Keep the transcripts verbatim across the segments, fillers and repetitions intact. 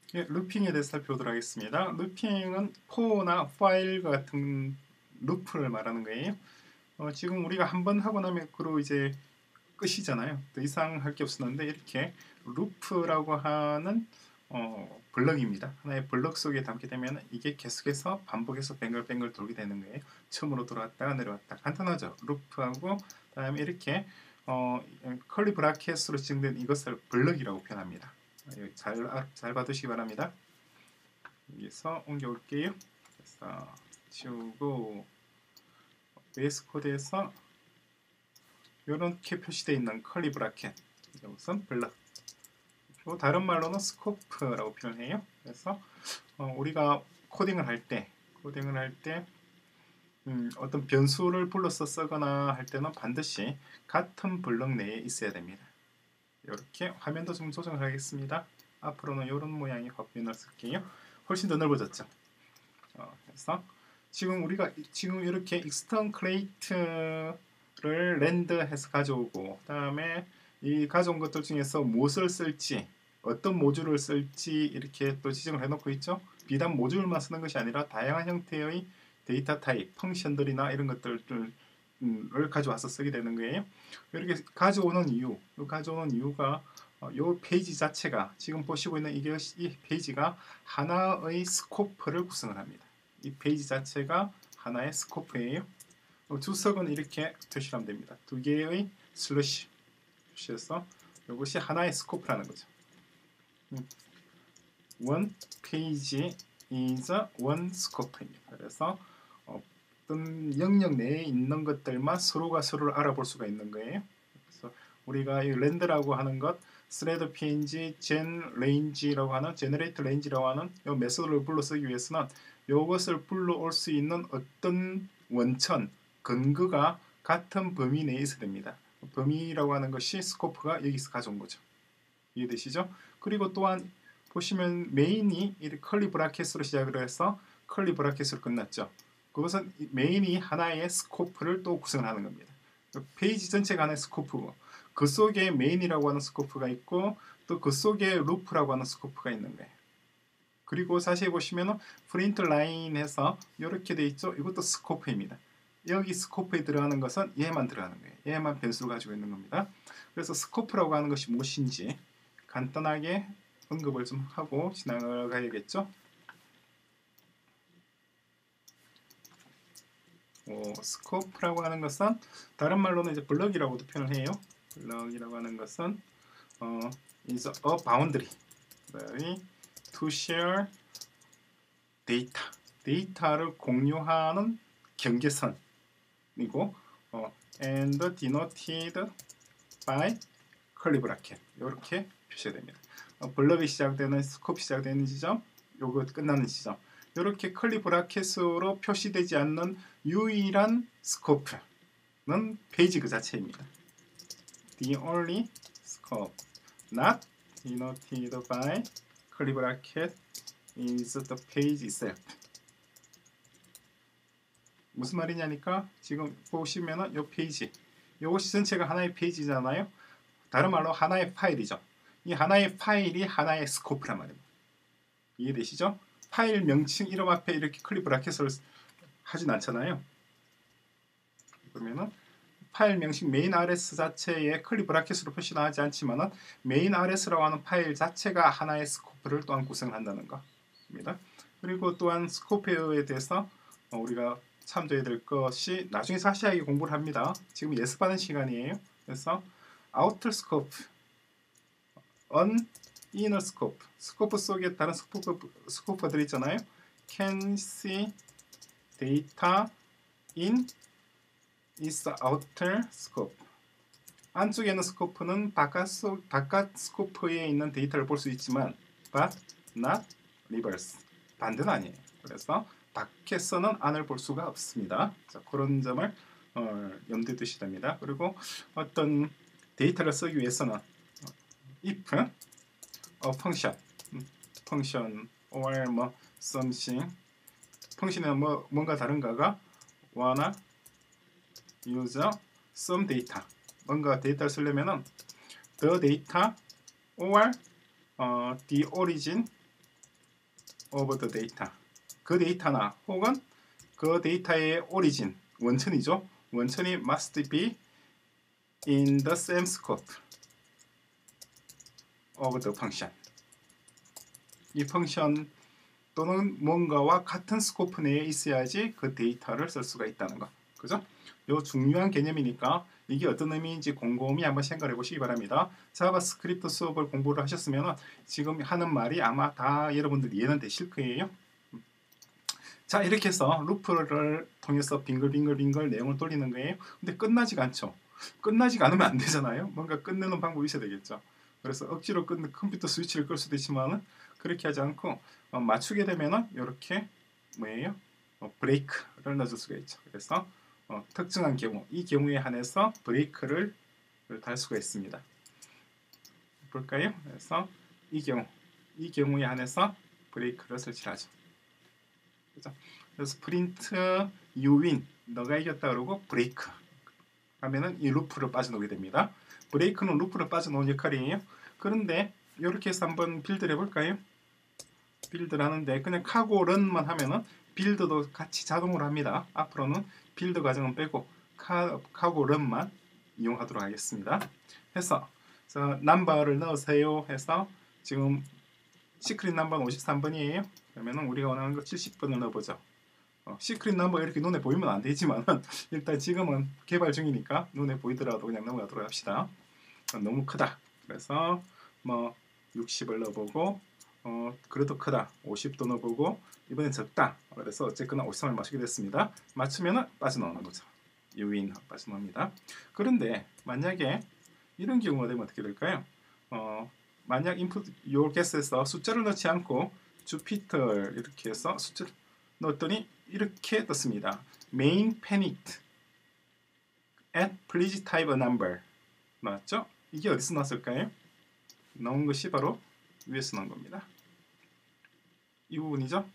예, 루핑에 대해서 살펴보도록 하겠습니다. 루핑은 for나 while 같은 루프를 말하는 거예요. 어, 지금 우리가 한 번 하고 나면 그로 이제 끝이잖아요. 더 이상 할 게 없었는데 이렇게 루프라고 하는 어, 블럭입니다. 하나의 블럭 속에 담게 되면 이게 계속해서 반복해서 뱅글뱅글 돌게 되는 거예요. 처음으로 돌아왔다가 내려왔다. 간단하죠. 루프하고 그다음에 이렇게 어, 컬리 브라켓으로 지정된 이것을 블럭이라고 표현합니다. 잘, 잘 봐두시기 바랍니다. 여기서 옮겨올게요. 그래서 지우고 베이스 코드에서 이렇게 표시되어 있는 컬리 브라켓, 이것은 블럭, 그리고 다른 말로는 스코프라고 표현해요. 그래서 어, 우리가 코딩을 할 때, 코딩을 할 때 음, 어떤 변수를 불러서 쓰거나 할 때는 반드시 같은 블럭 내에 있어야 됩니다. 이렇게 화면도 좀 조정을 하겠습니다. 앞으로는 이런 모양의 화면을 쓸게요. 훨씬 더 넓어졌죠. 어, 그래서 지금 우리가 지금 이렇게 익스턴 크레이트를 렌더해서 가져오고, 그다음에 이 가져온 것들 중에서 무엇을 쓸지, 어떤 모듈을 쓸지 이렇게 또 지정을 해놓고 있죠. 비단 모듈만 쓰는 것이 아니라 다양한 형태의 데이터 타입, 펑션들이나 이런 것들을 을 가져와서 쓰게 되는 거예요. 이렇게 가져오는 이유, 가져오는 이유가 이 페이지 자체가 지금 보시고 있는 이게 이 페이지가 하나의 스코프를 구성을 합니다. 이 페이지 자체가 하나의 스코프예요. 주석은 이렇게 표시하면 됩니다. 두 개의 슬래시 표시해서 이것이 하나의 스코프라는 거죠. One page is one scope입니다. 그래서 어떤 영역 내에 있는 것들만 서로가 서로를 알아볼 수가 있는 거예요. 그래서 우리가 이 렌더라고 하는 것, thread png, gen range라고 하는 generate range라고 하는 이 메소드를 불러 쓰기 위해서는 이것을 불러올 수 있는 어떤 원천, 근거가 같은 범위 내에 있어야 됩니다. 범위라고 하는 것이 스코프가 여기서 가져온 거죠. 이해되시죠? 그리고 또한 보시면 메인이 이렇게 컬리 브라켓으로 시작을 해서 컬리 브라켓으로 끝났죠. 그것은 메인이 하나의 스코프를 또 구성하는 겁니다. 페이지 전체가 하나의 스코프고, 그 속에 메인이라고 하는 스코프가 있고, 또 그 속에 루프라고 하는 스코프가 있는 거예요. 그리고 자세히 보시면 프린트 라인에서 이렇게 돼 있죠. 이것도 스코프입니다. 여기 스코프에 들어가는 것은 얘만 들어가는 거예요. 얘만 변수를 가지고 있는 겁니다. 그래서 스코프라고 하는 것이 무엇인지 간단하게 언급을 좀 하고 지나가야겠죠. 어, 스코프라고 하는 것은 다른 말로는 이제 블럭이라고도 표현을 해요. 블럭이라고 하는 것은 어, is a boundary to share data, 데이터를 공유하는 경계선이고, 어, and denoted by curly bracket 이렇게 표시됩니다. 어, 블럭이 시작되는 스코프 시작되는 지점, 요거 끝나는 지점, 이렇게 컬리 브라켓으로 표시되지 않는 유일한 스코프는 페이지 그 자체입니다. The only scope not denoted by curly bracket is the page itself. 무슨 말이냐니까 지금 보시면은 요 페이지, 요것이 전체가 하나의 페이지잖아요. 다른 말로 하나의 파일이죠. 이 하나의 파일이 하나의 스코프란 말입니다. 이해되시죠? 파일 명칭 이름 앞에 이렇게 클립 브라켓을 하진 않잖아요. 그러면은 파일 명칭 메인 알에스 자체에 클립 브라켓으로 표시는 하지 않지만은 메인 알에스라고 하는 파일 자체가 하나의 스코프를 또한 구성한다는 겁니다. 그리고 또한 스코프에 대해서 우리가 참조해야 될 것이 나중에 자세하게 공부를 합니다. 지금 예습하는 시간이에요. 그래서 outer scope, on inner scope, 스코프 속에 다른 스코프, 스코프들 있잖아요. can see data in is outer scope. 안쪽에 있는 스코프는 바깥, 속, 바깥 스코프에 있는 데이터를 볼 수 있지만 but not reverse. 반대는 아니에요. 그래서 밖에서는 안을 볼 수가 없습니다. 자, 그런 점을 어, 염두에 두셔야 됩니다. 그리고 어떤 데이터를 쓰기 위해서는 if a function, function or 뭐 something, 펑션은 뭐 뭔가 다른가가 wanna use some data, 뭔가 데이터를 쓰려면은 the data or 어, the origin of the data. 그 데이터나 혹은 그 데이터의 오리진, 원천이죠. 원천이 must be in the same scope of the function. 이 펑션 또는 뭔가와 같은 스코프 내에 있어야지 그 데이터를 쓸 수가 있다는 거. 그죠? 요 중요한 개념이니까 이게 어떤 의미인지 곰곰이 한번 생각해 보시기 바랍니다. 자바스크립트 수업을 공부를 하셨으면 지금 하는 말이 아마 다 여러분들 이해는 되실 거예요. 자, 이렇게 해서 루프를 통해서 빙글빙글빙글 내용을 돌리는 거예요. 근데 끝나지가 않죠. 끝나지가 않으면 안 되잖아요. 뭔가 끝내는 방법이 있어야 되겠죠. 그래서 억지로 끝 컴퓨터 스위치를 끌 수도 있지만은 그렇게 하지 않고 어, 맞추게 되면은 이렇게 뭐예요? 어, 브레이크를 넣어줄 수가 있죠. 그래서 어, 특정한 경우, 이 경우에 한해서 브레이크를 달 수가 있습니다. 볼까요? 그래서 이 경우, 이 경우에 한해서 브레이크를 설치하죠. 그죠? 그래서 프린트 you win, 너가 이겼다 그러고 브레이크 하면은 이 루프를 빠져나오게 됩니다. 브레이크는 루프를 빠져나오는 역할이에요. 그런데 이렇게 해서 한번 빌드를 해볼까요? 빌드를 하는데 그냥 카고 런만 하면은 빌드도 같이 자동으로 합니다. 앞으로는 빌드 과정은 빼고 카, 카고 런만 이용하도록 하겠습니다. 해서 넘버를 넣으세요 해서 지금 시크릿 넘버는 오십삼 번이에요. 그러면은 우리가 원하는 거 칠십 번을 넣어보죠. 어, 시크릿 넘버 이렇게 눈에 보이면 안 되지만 일단 지금은 개발 중이니까 눈에 보이더라도 그냥 넘어가도록 합시다. 어, 너무 크다. 그래서 뭐 육십을 넣어보고 어, 그래도 크다. 오십도 넣어보고 이번엔 적다. 그래서 어쨌거나 오십삼을 맞추게 됐습니다. 맞추면은 빠져나오는 거죠. 유인 빠져나옵니다. 그런데 만약에 이런 경우가 되면 어떻게 될까요? 어, 만약 input your guess에서 숫자를 넣지 않고 주피터 이렇게 해서 숫자를 넣었더니 이렇게 떴습니다. main panicked at please type a number 나왔죠? 이게 어디서 나왔을까요? 나온 것이 바로 위에서 나온 겁니다. 이 부분이죠.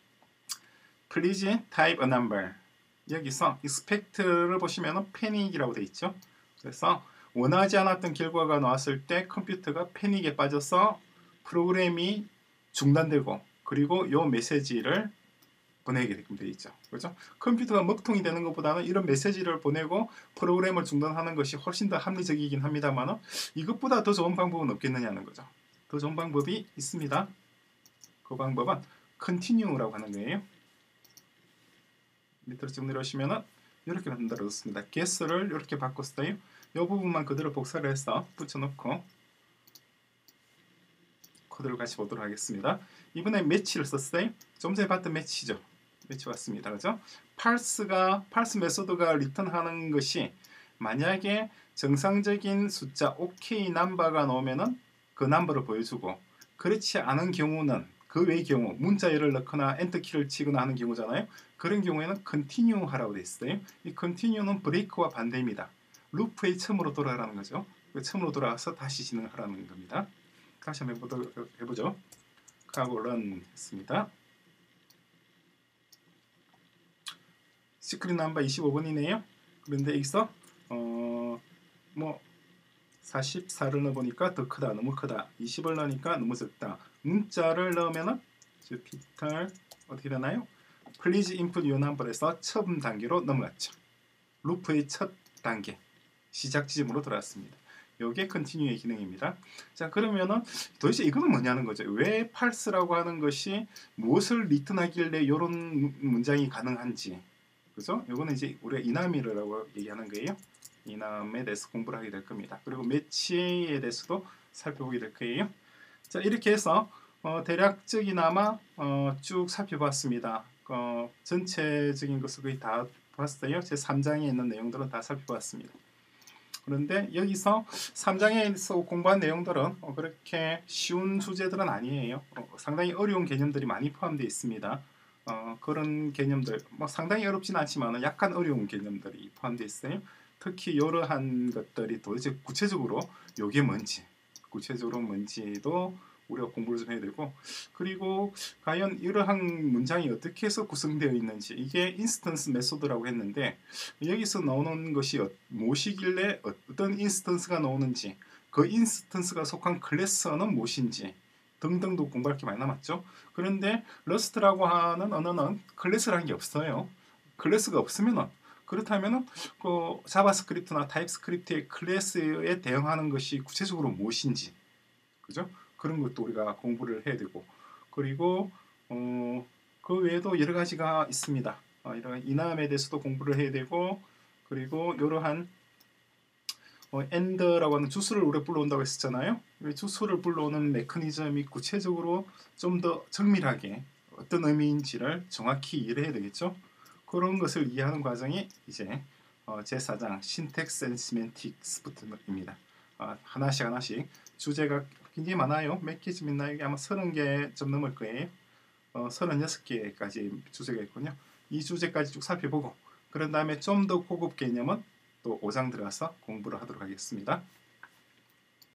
please type a number 여기서 expect를 보시면 panic이라고 되어 있죠. 그래서 원하지 않았던 결과가 나왔을 때 컴퓨터가 패닉에 빠져서 프로그램이 중단되고 그리고 이 메시지를 보내게 되어 있죠. 그렇죠? 컴퓨터가 먹통이 되는 것보다는 이런 메시지를 보내고 프로그램을 중단하는 것이 훨씬 더 합리적이긴 합니다만 이것보다 더 좋은 방법은 없겠느냐는 거죠. 더 좋은 방법이 있습니다. 그 방법은 continue라고 하는 거예요. 밑으로 쭉 내려오시면 이렇게 만들어졌습니다. guess를 이렇게 바꿨어요. 이 부분만 그대로 복사를 해서 붙여놓고 코드를 같이 보도록 하겠습니다. 이번에 매치를 썼어요. 좀 전에 봤던 매치죠. 매치 왔습니다. 그죠? parse가, parse 메소드가 리턴하는 것이 만약에 정상적인 숫자 OK 넘버가 나오면은 그 넘버를 보여주고 그렇지 않은 경우는 그 외의 경우 문자열을 넣거나 엔터키를 치거나 하는 경우잖아요. 그런 경우에는 continue 하라고 되어 있어요. 이 continue는 브레이크와 반대입니다. 루프의 처음으로 돌아가라는 거죠. 처음으로 돌아가서 다시 진행하라는 겁니다. 다시 한번 해보도록 해보죠. 카고 런 했습니다. 시크릿 넘버 이십오 번이네요. 그런데 여기서 어, 뭐 사십사를 넣어보니까 더 크다, 너무 크다. 이십을 넣으니까 너무 적다. 문자를 넣으면은 주피터 어떻게 되나요? Please input your number에서 처음 단계로 넘어갔죠. 루프의 첫 단계. 시작 지점으로 돌아왔습니다. 이게 continue의 기능입니다. 자, 그러면은 도대체 이거는 뭐냐는 거죠. 왜 parse라고 하는 것이 무엇을 리턴하길래 이런 문장이 가능한지. 그죠? 이거는 이제 우리가 이나미르라고 얘기하는 거예요. 이남에 대해서 공부를 하게 될 겁니다. 그리고 매치에 대해서도 살펴보게 될 거예요. 자, 이렇게 해서 어, 대략적이나마 어, 쭉 살펴봤습니다. 어, 전체적인 것을 거의 다 봤어요. 제 삼 장에 있는 내용들은 다 살펴봤습니다. 그런데 여기서 삼 장에서 공부한 내용들은 어, 그렇게 쉬운 주제들은 아니에요. 어, 상당히 어려운 개념들이 많이 포함되어 있습니다. 어, 그런 개념들 뭐 상당히 어렵진 않지만 약간 어려운 개념들이 포함되어 있어요. 특히 이러한 것들이 도대체 구체적으로 이게 뭔지 구체적으로 뭔지도 우리가 공부를 좀 해야 되고 그리고 과연 이러한 문장이 어떻게 해서 구성되어 있는지 이게 인스턴스 메소드라고 했는데 여기서 나오는 것이 무엇이길래 어떤 인스턴스가 나오는지 그 인스턴스가 속한 클래스는 무엇인지 등등도 공부할 게 많이 남았죠. 그런데 러스트라고 하는 언어는 클래스라는 게 없어요. 클래스가 없으면은 그렇다면은 그 자바스크립트나 타입스크립트의 클래스에 대응하는 것이 구체적으로 무엇인지, 그죠? 그런 것도 우리가 공부를 해야 되고, 그리고 어, 그 외에도 여러 가지가 있습니다. 어, 이런 이남에 대해서도 공부를 해야 되고, 그리고 이러한 어, end라고 하는 주수를 우리가 불러온다고 했었잖아요. 이 주수를 불러오는 메커니즘이 구체적으로 좀 더 정밀하게 어떤 의미인지를 정확히 이해를 해야 되겠죠. 그런 것을 이해하는 과정이 이제 어, 제사 장 신텍스 앤 시멘틱스부터입니다. 어, 하나씩 하나씩 주제가 굉장히 많아요. 몇 개쯤 있나요? 이게 아마 서른 개 좀 넘을 거예요. 어, 서른여섯 개까지 주제가 있군요. 이 주제까지 쭉 살펴보고, 그런 다음에 좀 더 고급 개념은 또 오 장 들어가서 공부를 하도록 하겠습니다.